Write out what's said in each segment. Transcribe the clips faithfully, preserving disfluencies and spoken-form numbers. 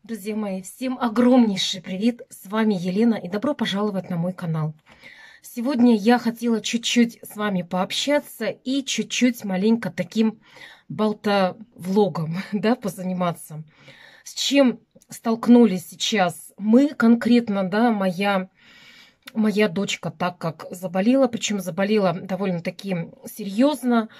Друзья мои, всем огромнейший привет! С вами Елена и добро пожаловать на мой канал. Сегодня я хотела чуть-чуть с вами пообщаться и чуть-чуть маленько таким болтовлогом, да, позаниматься. С чем столкнулись сейчас мы конкретно, да, моя, моя дочка, так как заболела, причем заболела довольно-таки серьезно.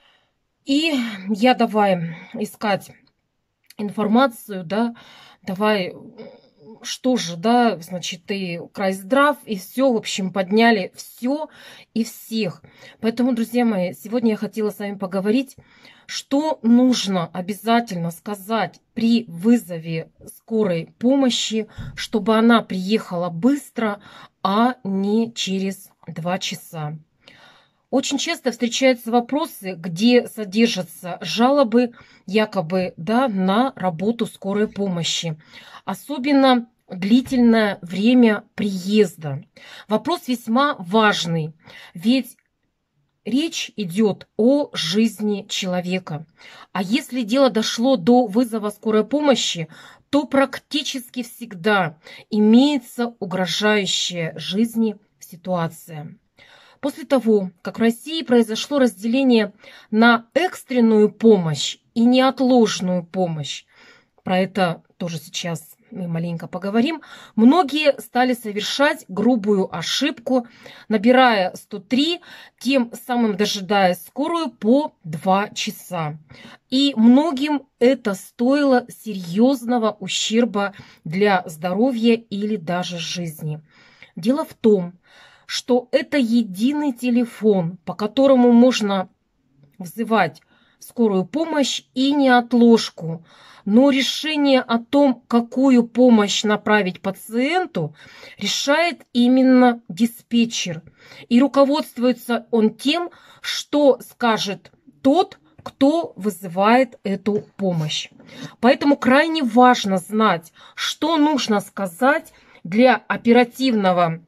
И я давай искать информацию, да, давай, что же, да, значит, и край здрав, и все, в общем, подняли все и всех. Поэтому, друзья мои, сегодня я хотела с вами поговорить, что нужно обязательно сказать при вызове скорой помощи, чтобы она приехала быстро, а не через два часа. Очень часто встречаются вопросы, где содержатся жалобы якобы, да, на работу скорой помощи. Особенно длительное время приезда. Вопрос весьма важный, ведь речь идет о жизни человека. А если дело дошло до вызова скорой помощи, то практически всегда имеется угрожающая жизни ситуация. После того, как в России произошло разделение на экстренную помощь и неотложную помощь, про это тоже сейчас мы маленько поговорим, многие стали совершать грубую ошибку, набирая сто три, тем самым дожидаясь скорую по два часа. И многим это стоило серьезного ущерба для здоровья или даже жизни. Дело в том, что это единый телефон, по которому можно вызывать скорую помощь и неотложку. Но решение о том, какую помощь направить пациенту, решает именно диспетчер. И руководствуется он тем, что скажет тот, кто вызывает эту помощь. Поэтому крайне важно знать, что нужно сказать для оперативного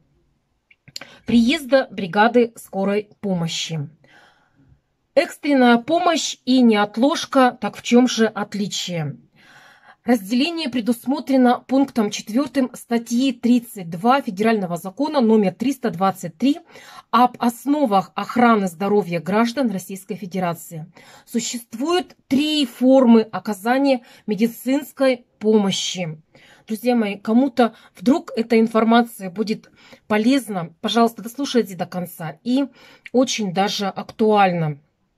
приезда бригады скорой помощи. Экстренная помощь и неотложка, так в чем же отличие? Разделение предусмотрено пунктом четвёртым статьи тридцать два Федерального закона номер триста двадцать три об основах охраны здоровья граждан Российской Федерации. Существует три формы оказания медицинской помощи. Друзья мои, кому-то вдруг эта информация будет полезна, пожалуйста, дослушайте до конца и очень даже актуальна.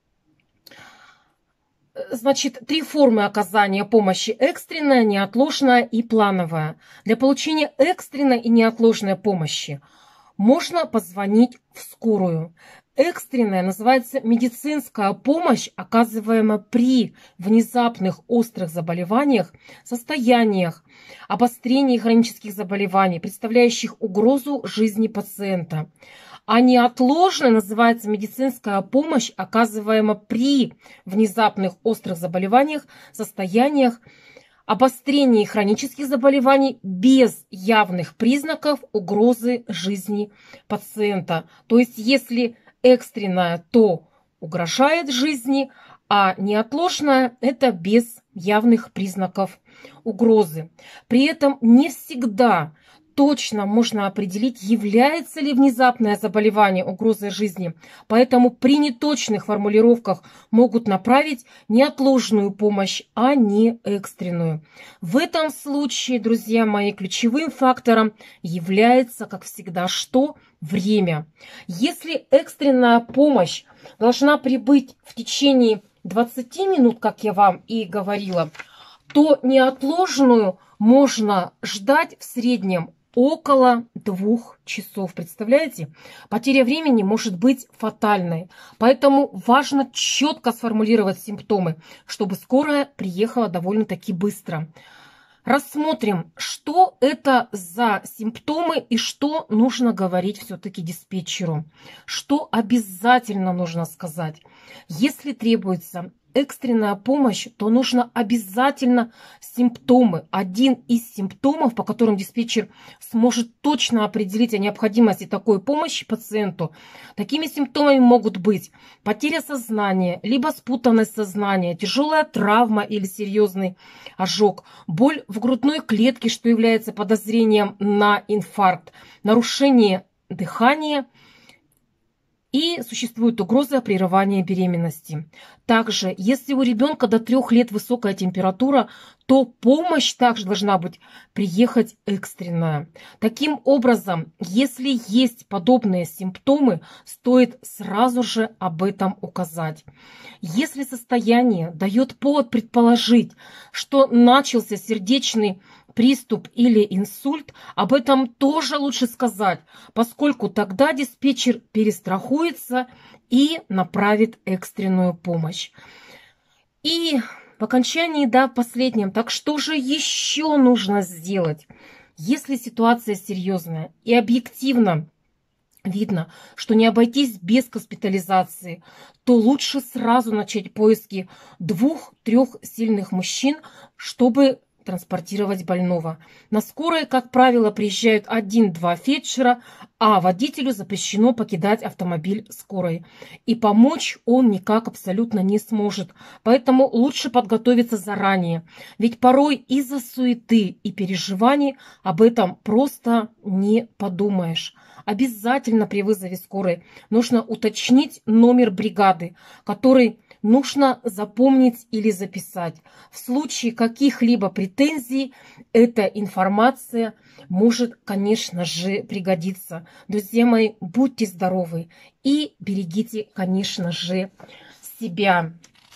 Значит, три формы оказания помощи: экстренная, неотложная и плановая. Для получения экстренной и неотложной помощи можно позвонить в скорую. Экстренная называется медицинская помощь, оказываемая при внезапных острых заболеваниях, состояниях, обострении хронических заболеваний, представляющих угрозу жизни пациента. А неотложная называется медицинская помощь, оказываемая при внезапных острых заболеваниях, состояниях, обострении хронических заболеваний без явных признаков угрозы жизни пациента. То есть, если экстренная, то угрожает жизни, а неотложная – это без явных признаков угрозы. При этом не всегда точно можно определить, является ли внезапное заболевание угрозой жизни. Поэтому при неточных формулировках могут направить неотложную помощь, а не экстренную. В этом случае, друзья мои, ключевым фактором является, как всегда, что? Время. Если экстренная помощь должна прибыть в течение двадцати минут, как я вам и говорила, то неотложную можно ждать в среднем около двух часов. Представляете? Потеря времени может быть фатальной. Поэтому важно четко сформулировать симптомы, чтобы скорая приехала довольно-таки быстро. Рассмотрим, что это за симптомы и что нужно говорить все-таки диспетчеру. Что обязательно нужно сказать. Если требуется экстренная помощь, то нужно обязательно симптомы. Один из симптомов, по которым диспетчер сможет точно определить о необходимости такой помощи пациенту. Такими симптомами могут быть потеря сознания, либо спутанность сознания, тяжелая травма или серьезный ожог, боль в грудной клетке, что является подозрением на инфаркт, нарушение дыхания, и существует угроза прерывания беременности. Также, если у ребенка до трех лет высокая температура, то помощь также должна быть приехать экстренная. Таким образом, если есть подобные симптомы, стоит сразу же об этом указать. Если состояние дает повод предположить, что начался сердечный приступ или инсульт, об этом тоже лучше сказать, поскольку тогда диспетчер перестрахуется и направит экстренную помощь. И в окончании, да, в последнем, так что же еще нужно сделать, если ситуация серьезная и объективно видно, что не обойтись без госпитализации, то лучше сразу начать поиски двух-трех сильных мужчин, чтобы транспортировать больного. На скорой, как правило, приезжают один-два фельдшера, а водителю запрещено покидать автомобиль скорой. И помочь он никак абсолютно не сможет. Поэтому лучше подготовиться заранее. Ведь порой из-за суеты и переживаний об этом просто не подумаешь. Обязательно при вызове скорой нужно уточнить номер бригады, который нужно запомнить или записать. В случае каких-либо претензий эта информация может, конечно же, пригодиться. Друзья мои, будьте здоровы и берегите, конечно же, себя.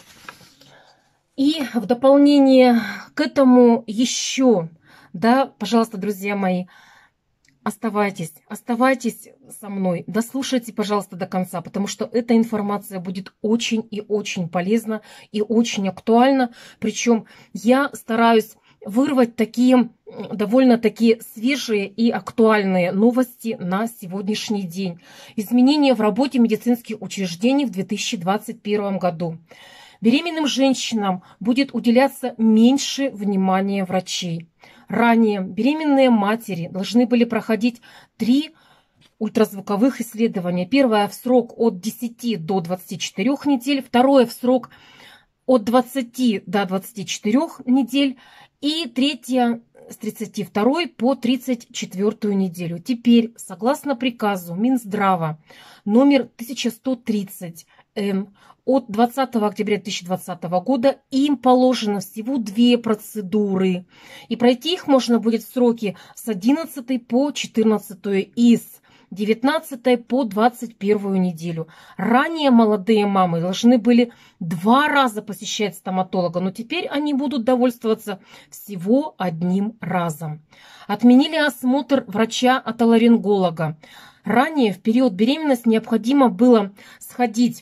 И в дополнение к этому еще, да, пожалуйста, друзья мои, Оставайтесь, оставайтесь со мной, дослушайте, пожалуйста, до конца, потому что эта информация будет очень и очень полезна и очень актуальна. Причем я стараюсь вырвать такие довольно-таки свежие и актуальные новости на сегодняшний день. Изменения в работе медицинских учреждений в две тысячи двадцать первом году. Беременным женщинам будет уделяться меньше внимания врачей. Ранее беременные матери должны были проходить три ультразвуковых исследования. Первое в срок от десяти до двадцати четырёх недель, второе в срок от двадцати до двадцати четырёх недель и третье с тридцати второй по тридцать четвёртую неделю. Теперь, согласно приказу Минздрава номер тысяча сто тридцать Н от двадцатого октября две тысячи двадцатого года, им положено всего две процедуры. И пройти их можно будет в сроки с одиннадцатой по четырнадцатую и с девятнадцатой по двадцать первую неделю. Ранее молодые мамы должны были два раза посещать стоматолога, но теперь они будут довольствоваться всего одним разом. Отменили осмотр врача-отоларинголога. Ранее в период беременности необходимо было сходить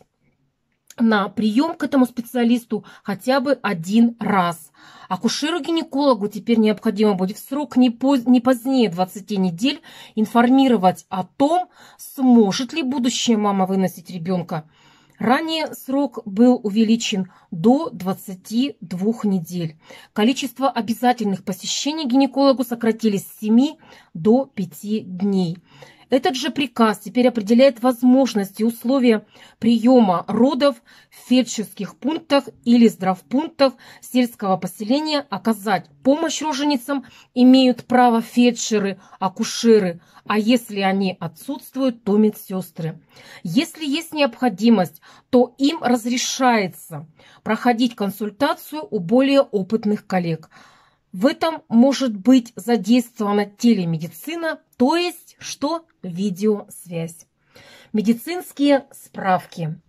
на прием к этому специалисту хотя бы один раз. Акушеру-гинекологу теперь необходимо будет в срок не, поз... не позднее двадцати недель информировать о том, сможет ли будущая мама выносить ребенка. Ранее срок был увеличен до двадцати двух недель. Количество обязательных посещений гинекологу сократили с семи до пяти дней. Этот же приказ теперь определяет возможности и условия приема родов в фельдшерских пунктах или здравпунктах сельского поселения. Оказать помощь роженицам имеют право фельдшеры, акушеры, а если они отсутствуют, то медсестры. Если есть необходимость, то им разрешается проходить консультацию у более опытных коллег. В этом может быть задействована телемедицина, то есть что? Видеосвязь. Медицинские справки.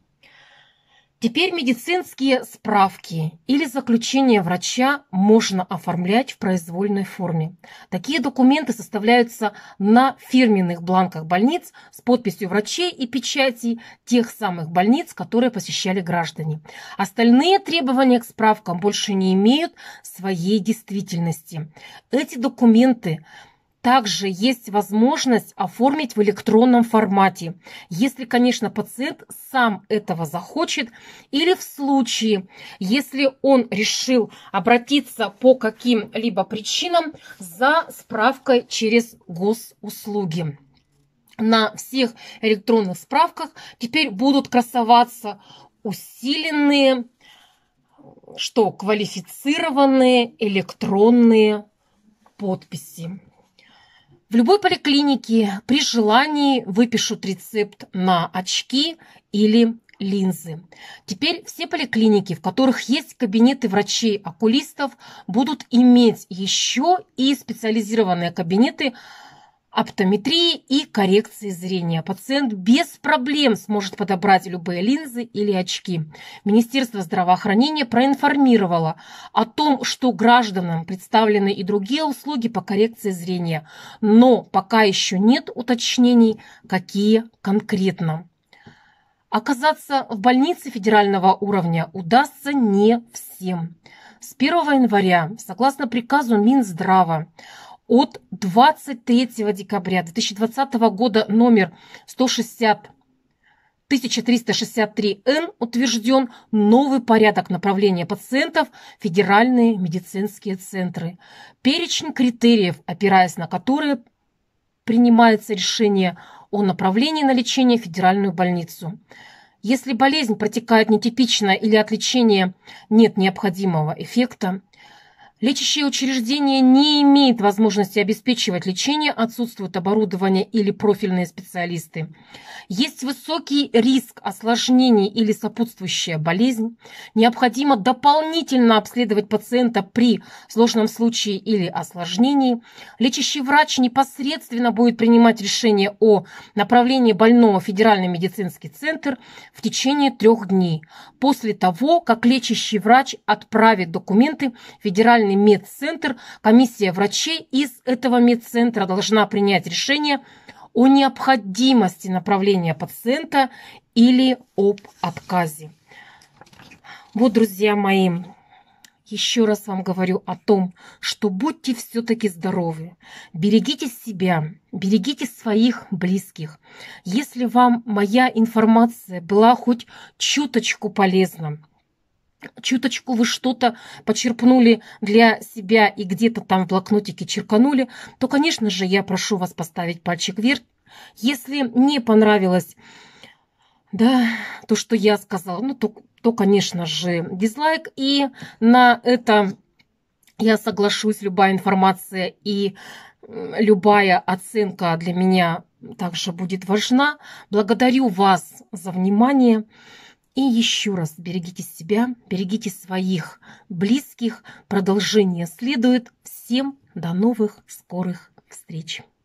Теперь медицинские справки или заключение врача можно оформлять в произвольной форме. Такие документы составляются на фирменных бланках больниц с подписью врачей и печатей тех самых больниц, которые посещали граждане. Остальные требования к справкам больше не имеют своей действительности. Эти документы также есть возможность оформить в электронном формате, если, конечно, пациент сам этого захочет, или в случае, если он решил обратиться по каким-либо причинам за справкой через госуслуги. На всех электронных справках теперь будут красоваться усиленные, что квалифицированные электронные подписи. В любой поликлинике при желании выпишут рецепт на очки или линзы. Теперь все поликлиники, в которых есть кабинеты врачей-окулистов, будут иметь еще и специализированные кабинеты оптометрии и коррекции зрения. Пациент без проблем сможет подобрать любые линзы или очки. Министерство здравоохранения проинформировало о том, что гражданам представлены и другие услуги по коррекции зрения, но пока еще нет уточнений, какие конкретно. Оказаться в больнице федерального уровня удастся не всем. С первого января, согласно приказу Минздрава, от двадцать третьего декабря две тысячи двадцатого года номер сто шестьдесят тысяча триста шестьдесят три эн утвержден новый порядок направления пациентов в федеральные медицинские центры. Перечень критериев, опираясь на которые принимается решение о направлении на лечение в федеральную больницу. Если болезнь протекает нетипично или от лечения нет необходимого эффекта, лечащее учреждение не имеет возможности обеспечивать лечение, отсутствует оборудование или профильные специалисты. Есть высокий риск осложнений или сопутствующая болезнь. Необходимо дополнительно обследовать пациента при сложном случае или осложнении. Лечащий врач непосредственно будет принимать решение о направлении больного в федеральный медицинский центр в течение трех дней. После того, как лечащий врач отправит документы в федеральный медцентр, комиссия врачей из этого медцентра должна принять решение о необходимости направления пациента или об отказе. Вот, друзья мои, еще раз вам говорю о том, что будьте все-таки здоровы, берегите себя, берегите своих близких. Если вам моя информация была хоть чуточку полезна, чуточку вы что-то почерпнули для себя и где-то там в блокнотике черканули, то, конечно же, я прошу вас поставить пальчик вверх. Если не понравилось, да, то, что я сказала, ну, то, то, конечно же, дизлайк. И на это я соглашусь, любая информация и любая оценка для меня также будет важна. Благодарю вас за внимание. И еще раз берегите себя, берегите своих близких. Продолжение следует. Всем до новых скорых встреч.